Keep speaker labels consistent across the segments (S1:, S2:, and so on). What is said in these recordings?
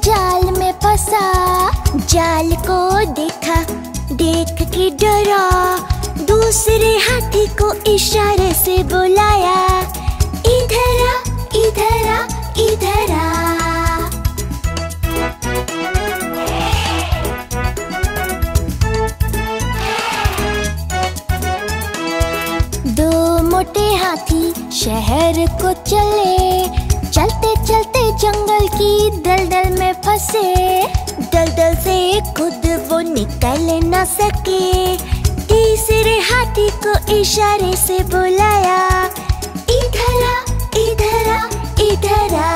S1: जाल में फंसा। जाल को देखा, देख के डरा, दूसरे हाथी को इशारे से बुलाया, इधर आ, इधर आ, इधर आ। दो मोटे हाथी शहर को चले, चलते चलते जंगल की दलदल में फंसे। दलदल से खुद वो निकल न सके, तीसरे हाथी को इशारे से बुलाया, इधर आ, इधर आ, इधर आ।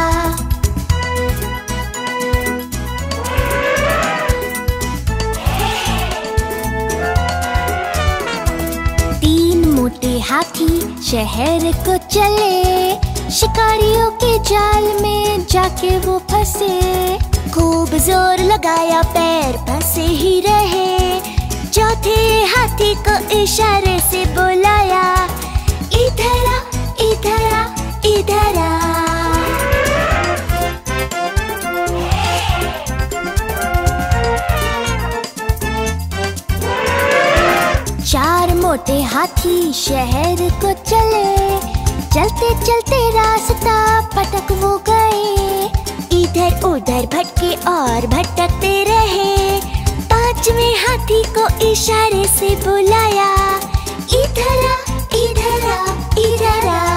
S1: तीन मोटे हाथी शहर को चले, शिकारियों के जाल में जाके वो फंसे। खूब जोर लगाया, पैर फंसे ही रहे। चौथे हाथी को इशारे से बुलाया, इधर आ, इधर आ, इधर आ। चार मोटे हाथी शहर को चले, चलते चलते रास्ता भटक वो गए। इधर उधर भटके और भटकते रहे। पांचवें हाथी को इशारे से बुलाया, इधर आ, इधर आ, इधर आ।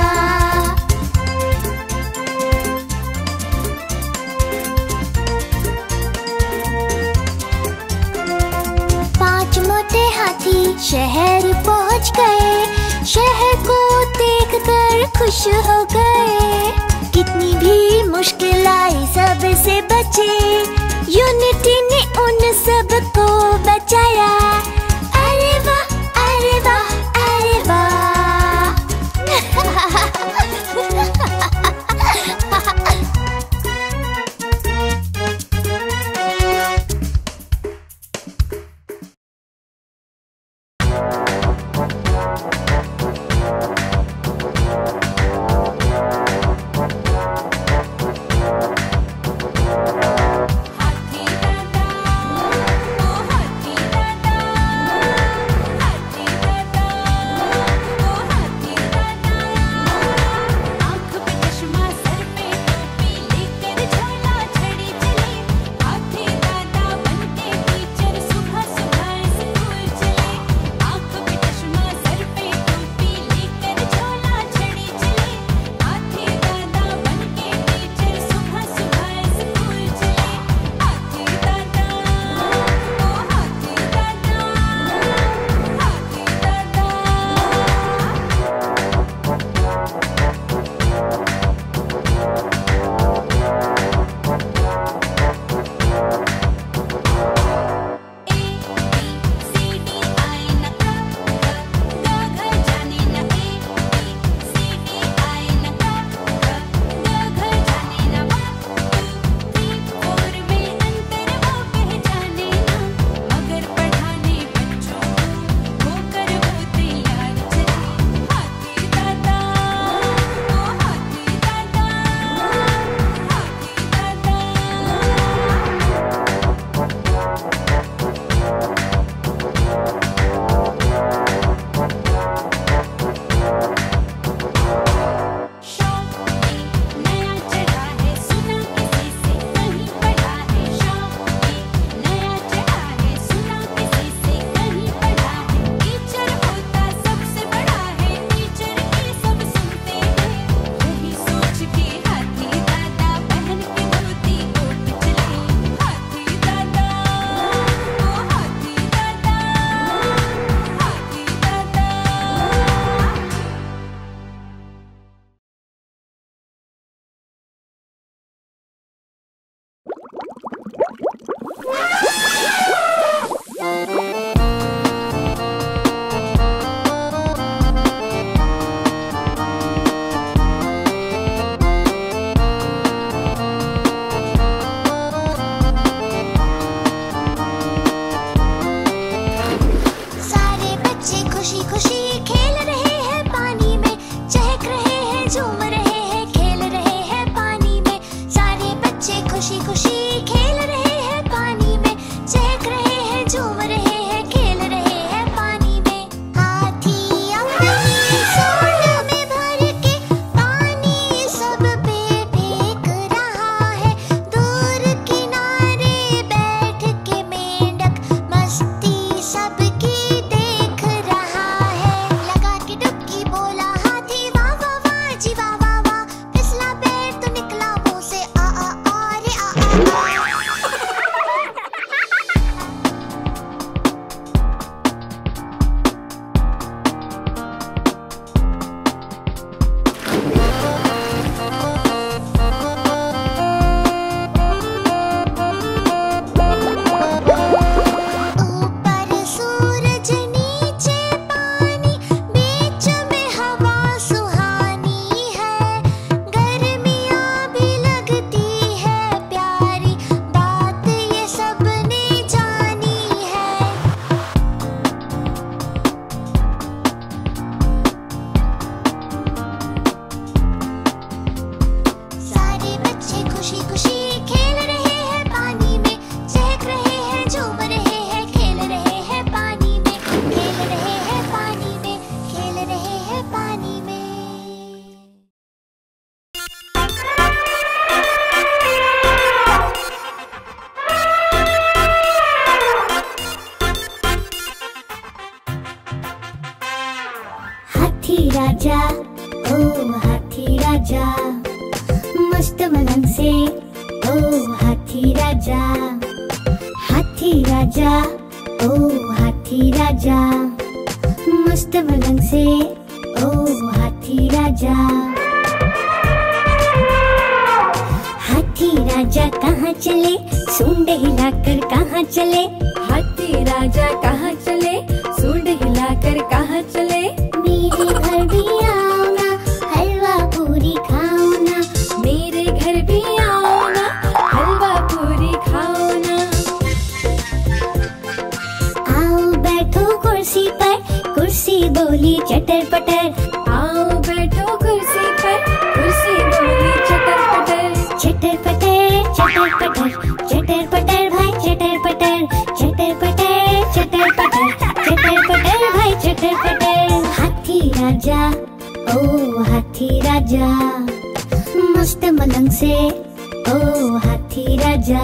S1: पांच मोटे हाथी शहर पहुंच गए। शहर को देखकर खुश हो गए। कितनी भी मुश्किल आई सबसे बचे, यूनिटी ने उन सबको बचाया। अरे वाह, अरे वाह, अरे वाह। खुशी खुशी खेल रहे हैं पानी में, चहक रहे हैं, झूम रहे हैं, खेल रहे हैं पानी में। हाथी अपनी सूंड में भर के पानी सब पे फेंक रहा है। दूर किनारे बैठ के मेंढक मस्ती सबकी देख रहा है। लगा के डुबकी बोला हाथी वाह वाह वाह जी वाह वाह वाह। फिसला पैर तो निकला मुंह से आ रे आ। ऊपर सूरज नीचे पानी, बीच में हवा सुहानी है। गर्मियाँ भी लगती है प्यारी, बात ये सबने जानी है। सारे बच्चे खुशी खुशी खेल रहे हैं पानी में, चहक रहे हैं, झूम रहे हैं, खेल रहे हैं पानी में, खेल रहे हैं पानी में, खेल रहे हैं पानी में। हाथी राजा ओ हाथी राजा, मस्त मलंग से ओ हाथी राजा। हाथी राजा ओ हाथी राजा, मस्त मलंग से ओ हाथी राजा। हाथी राजा कहाँ चले, सूंड हिलाकर कहाँ चले।
S2: हाथी राजा कहाँ चले, सूंड हिलाकर कहाँ चले।
S1: मेरे घर भी आओ ना, हलवा पूरी खाओ ना।
S2: मेरे घर भी आओ ना, हलवा पूरी खाओ ना।
S1: आओ बैठो कुर्सी पर, कुर्सी बोली चटर पटर।
S2: आओ बैठो कुर्सी पर, कुर्सी बोली चटर पटर।
S1: चटर पटर चटर पटर, चटर पटर भाई चटर पटर। चटर पटर चटर पटर, चटर पटर भाई चटर पटर। हाथी राजा ओ हाथी राजा, मस्त मलंग से ओ हाथी राजा।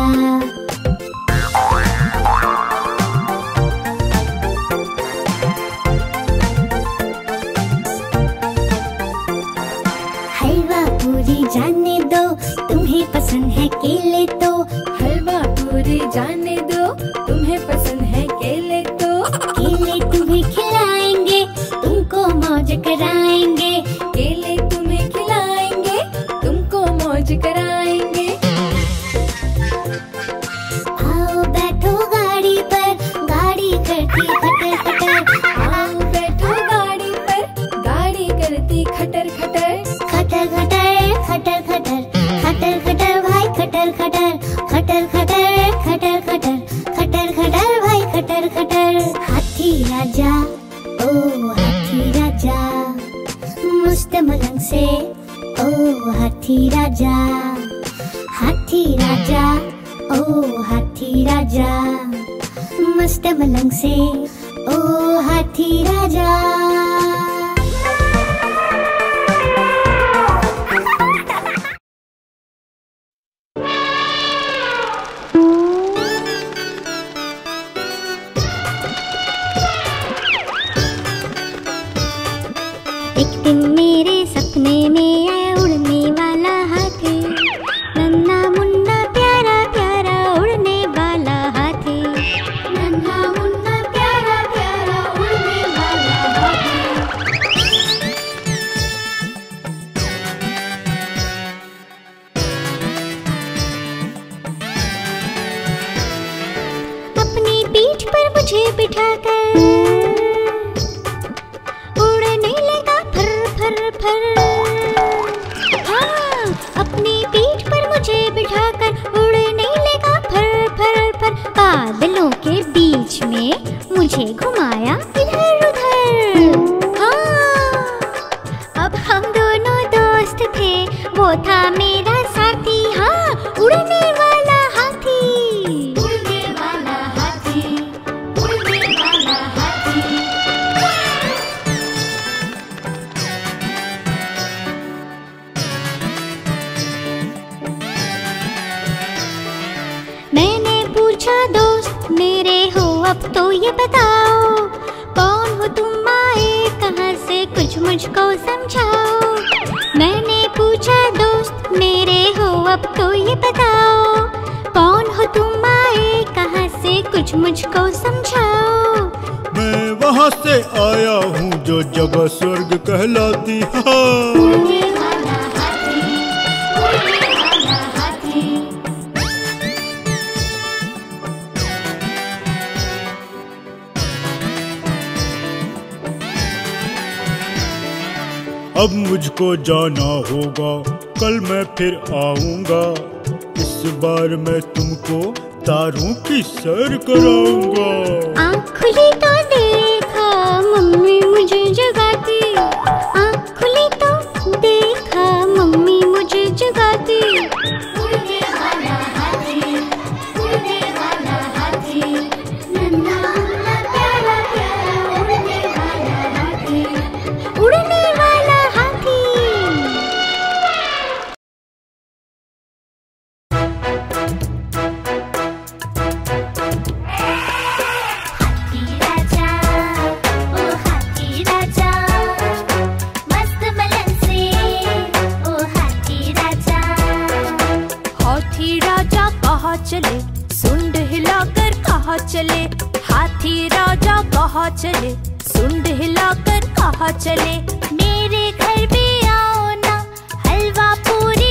S1: हलवा पूरी जाने दो, तुम्हें पसंद है केले तो।
S2: हलवा पूरी जाने दो, तुम्हें पसंद है केले तो।
S1: केले तुम्हें खिलाएंगे, तुमको मौज कराएंगे।
S2: केले तुम्हें खिलाएंगे, तुमको मौज कराएंगे।
S1: आओ बैठो गाड़ी पर, गाड़ी करती खटर खटर।
S2: आओ बैठो गाड़ी पर, गाड़ी करती खटर खटर।
S1: खटर खटर खटर खटर, खटर खटर भाई खटर खटर। खटर खटर खटर खटर, खटर खटर भाई खटर खटर। हाथी राजा ओ हाथी राजा, मस्त मलंग से ओ हाथी राजा। हाथी राजा ओ हाथी राजा, मस्त मलंग से ओ हाथी राजा। एक दिन मेरे सपने में आया उड़ने वाला हाथी। नन्हा मुन्ना प्यारा प्यारा उड़ने वाला हाथी। नन्हा मुन्ना प्यारा प्यारा उड़ने वाला हाथी। अपनी पीठ पर मुझे बिठाकर उड़ने लगा फर फर फर। हाँ, अपनी पीठ पर मुझे बिठाकर उड़ने लगा फर फर फर। बादलों के बीच में मुझे घुमाया इधर उधर। हाँ, अब हम दोनों दोस्त थे, वो था मेरा साथी। हाँ, उड़ने वाला मैंने पूछा दोस्त मेरे हो अब तो ये बताओ, कौन हो तुम आए कहाँ से कुछ मुझको समझाओ। मैंने पूछा दोस्त मेरे हो अब तो ये बताओ, कौन हो तुम आए कहाँ से कुछ मुझको समझाओ।
S3: मैं वहाँ से आया हूँ जो जगह स्वर्ग कहलाती है। अब मुझको जाना होगा, कल मैं फिर आऊंगा। इस बार मैं तुमको तारों की सैर कराऊंगा।
S1: आँख खुली तो देखा मम्मी मुझे जगाती, आँख खुली तो देखा मम्मी मुझे जगाती। उड़ने वाला हाथी, उड़ने वाला हाथी, नन्हा नन्हा प्यारा प्यारा उड़ने वाला हाथी, उड़ने वाला हाथी। हाथी राजा, ओ हाथी राजा, मस्त बलन से, ओ हाथी राजा।
S2: हाथी राजा कहाँ चले, सुंड हिलाकर कहाँ चले। हाथी राजा कहाँ चले, सुंड हिलाकर कहाँ चले।
S1: मेरे घर भी आओ ना, हलवा पूरी